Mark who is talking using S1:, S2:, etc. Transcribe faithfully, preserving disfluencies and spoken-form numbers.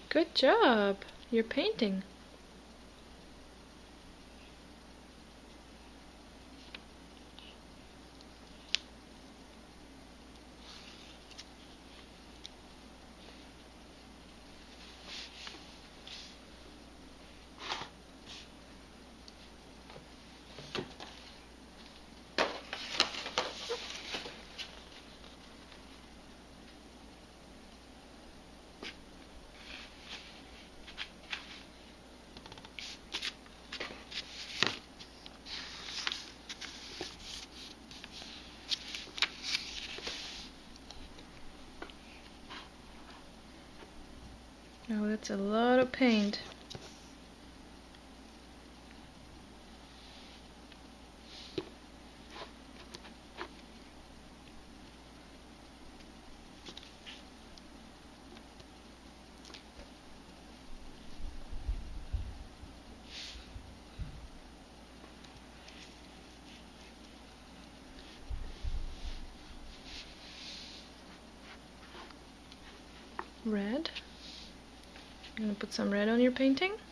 S1: Good job! You're painting. Oh, that's a lot of paint. Red. I'm gonna put some red on your painting.